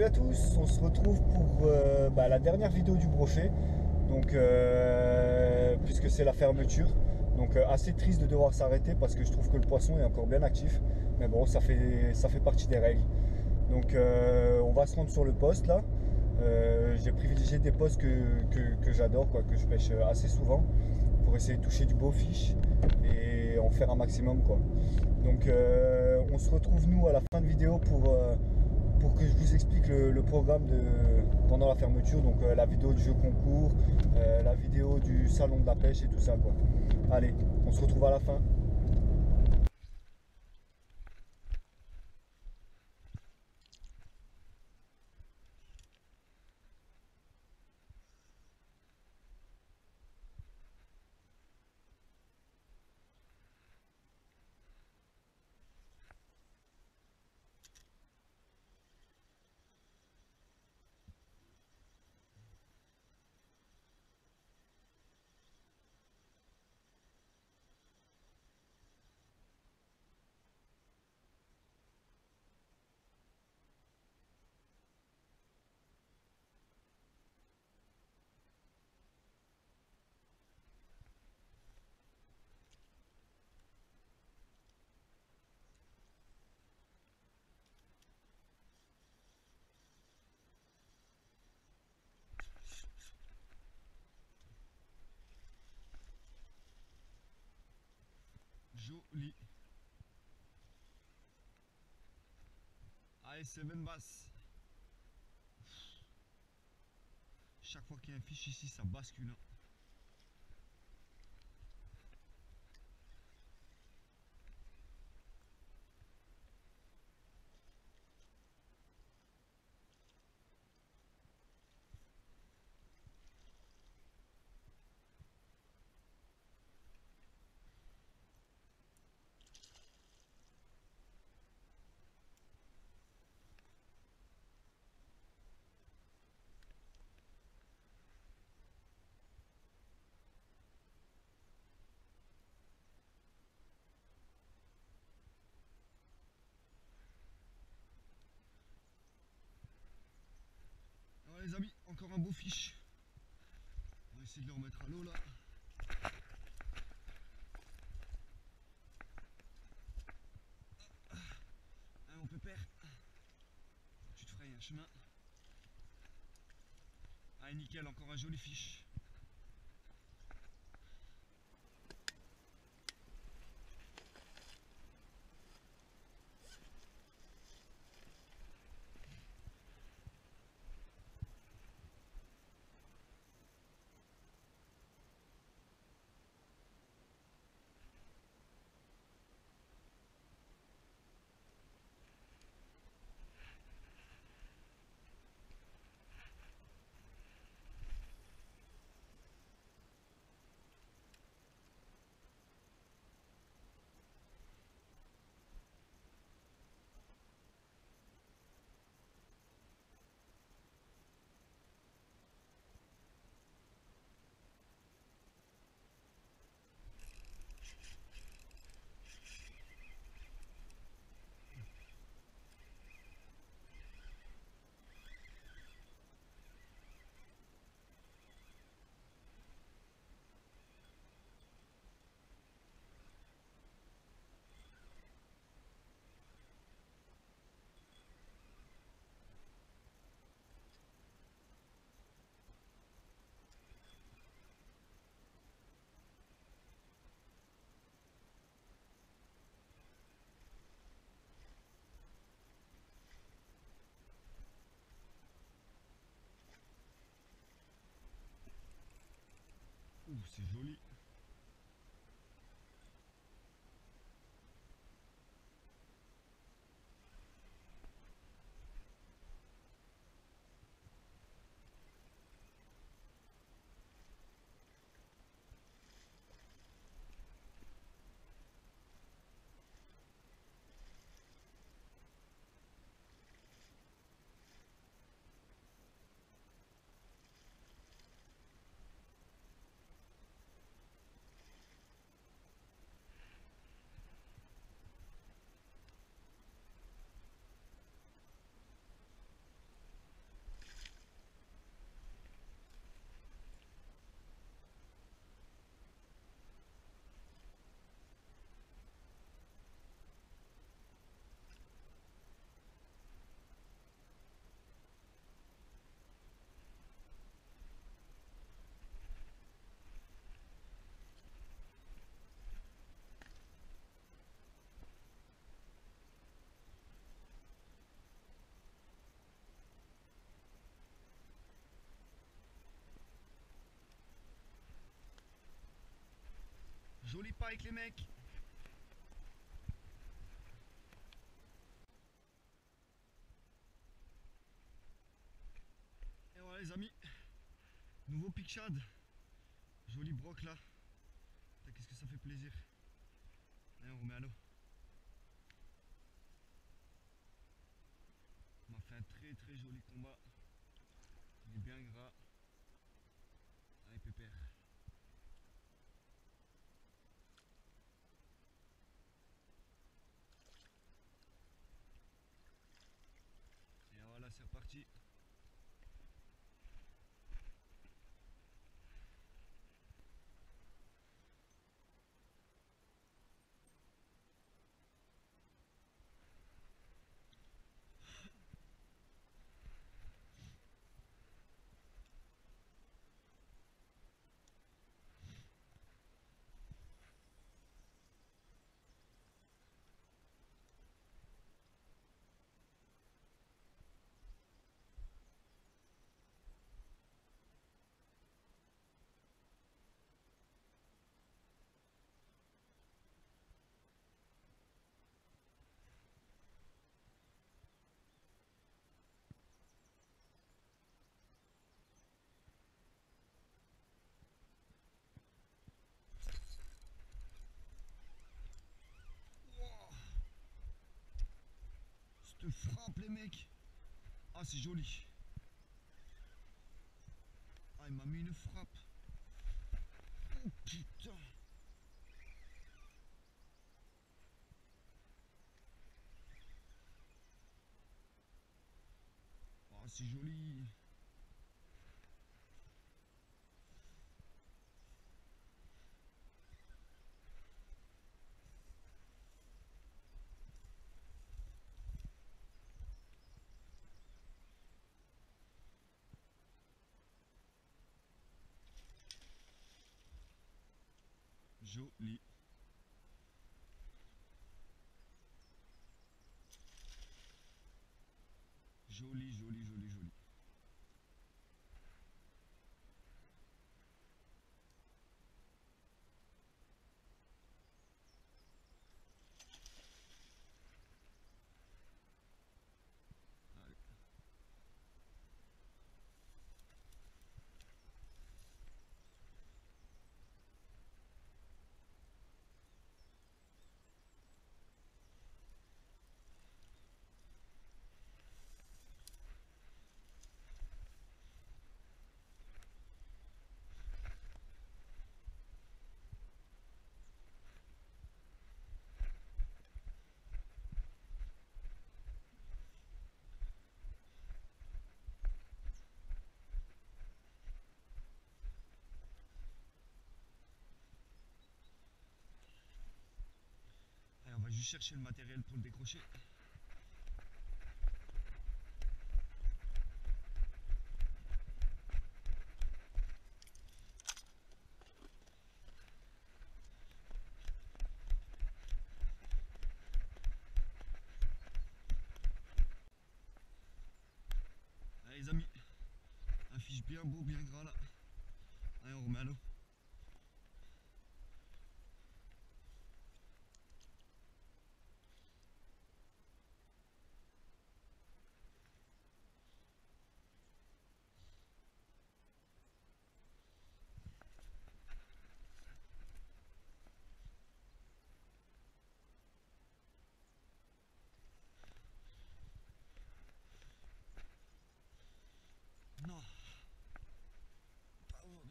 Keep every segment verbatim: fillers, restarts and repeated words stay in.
à tous, on se retrouve pour euh, bah, la dernière vidéo du brochet, donc euh, puisque c'est la fermeture, donc euh, assez triste de devoir s'arrêter parce que je trouve que le poisson est encore bien actif, mais bon ça fait, ça fait partie des règles. Donc euh, on va se rendre sur le poste là. Euh, j'ai privilégié des postes que, que, que j'adore, quoi, que je pêche assez souvent pour essayer de toucher du beau fiche et en faire un maximum, quoi. Donc euh, on se retrouve nous à la fin de vidéo pour, euh, pour que je vous explique le, le programme de, pendant la fermeture, donc euh, la vidéo du jeu concours, euh, la vidéo du salon de la pêche et tout ça, quoi. Allez, on se retrouve à la fin. Joli. Allez, c'est vingt basses. Chaque fois qu'il y a un fiche ici, ça bascule. Alors les amis, encore un beau fiche. On va essayer de le remettre à l'eau là. Hein, mon pépère, tu te ferais un chemin. Allez, nickel, encore un joli fiche. Ouh, c'est joli. Joli pike les mecs. Et voilà les amis, nouveau pic shad. Joli broc là. Qu'est-ce que ça fait plaisir. Allez, on remet à l'eau. On m'a fait un très très joli combat. Il est bien gras. Allez pépère. Et voilà, c'est reparti. Cette frappe les mecs. Ah c'est joli. Ah il m'a mis une frappe. Oh putain. Ah c'est joli. Joli. Joli, joli, joli, joli. Allez. Allez, on va juste chercher le matériel pour le décrocher. Allez les amis, un fiche bien beau, bien gras là. Allez on remet à l'eau. Non, pas aujourd'hui.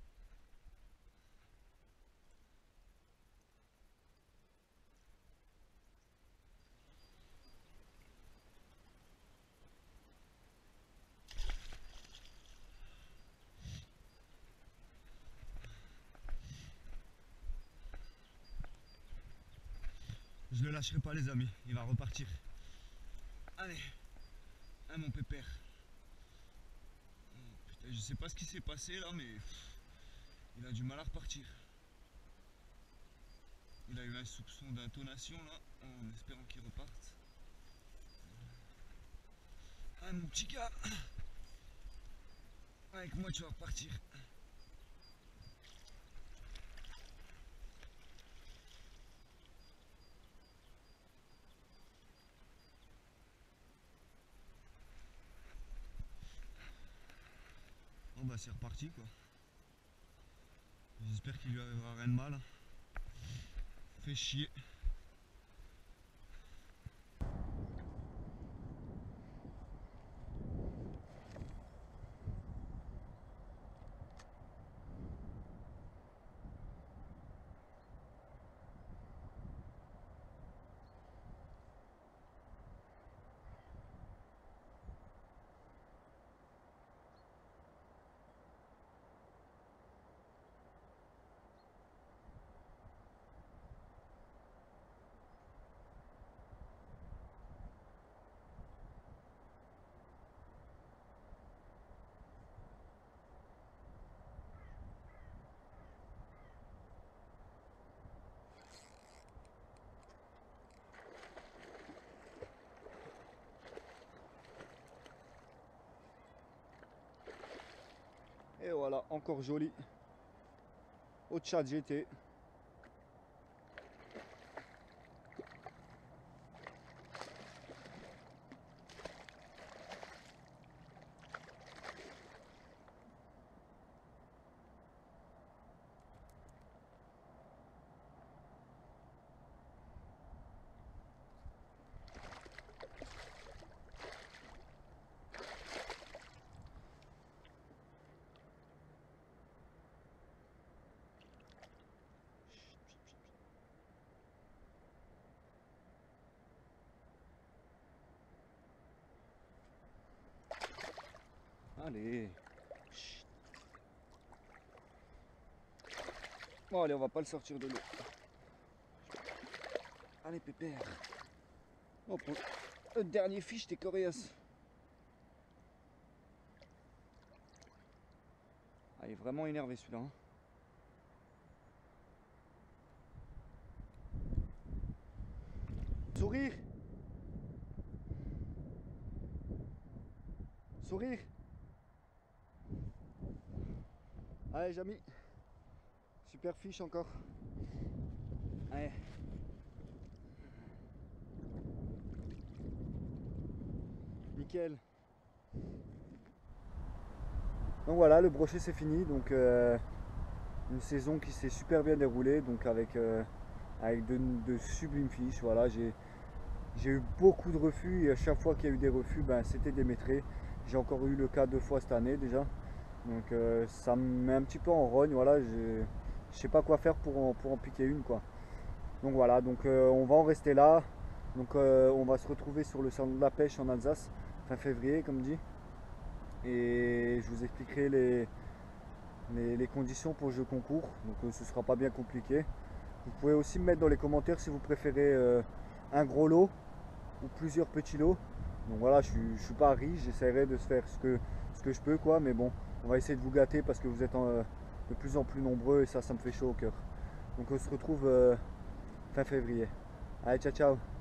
Je le lâcherai pas les amis, il va repartir. Allez, hein, mon pépère. Oh, putain, je sais pas ce qui s'est passé là, mais pff, il a du mal à repartir. Il a eu un soupçon d'intonation là, en espérant qu'il reparte. Ah mon petit gars, avec moi tu vas repartir. là c'est reparti quoi. J'espère qu'il lui arrivera rien de mal. Fait chier. Et voilà, encore joli. Au Tchad j'étais. Allez. Chut. Bon allez, on va pas le sortir de l'eau. Allez pépère. Oh, pour le dernier fiche, t'es coriace. Ah, il est vraiment énervé celui-là. Hein. Sourire. Sourire. Allez Jamy. Super fiche encore. Allez. Nickel. Donc voilà, le brochet c'est fini. Donc euh, une saison qui s'est super bien déroulée. Donc avec, euh, avec de, de sublimes fiches. Voilà, j'ai j'ai eu beaucoup de refus et à chaque fois qu'il y a eu des refus, ben, c'était démétré. J'ai encore eu le cas deux fois cette année déjà. Donc euh, ça me met un petit peu en rogne. Voilà, je sais pas quoi faire pour en, pour en piquer une quoi. Donc voilà, donc euh, on va en rester là. Donc euh, on va se retrouver sur le salon de la pêche en Alsace, fin février comme dit. Et je vous expliquerai les, les, les conditions pour le jeu concours. Donc euh, ce sera pas bien compliqué. Vous pouvez aussi me mettre dans les commentaires si vous préférez euh, un gros lot ou plusieurs petits lots. Donc voilà, je suis, je suis pas riche, j'essaierai de se faire ce que, ce que je peux quoi. Mais bon, on va essayer de vous gâter parce que vous êtes en, euh, de plus en plus nombreux et ça, ça me fait chaud au cœur. Donc on se retrouve euh, fin février. Allez, ciao ciao.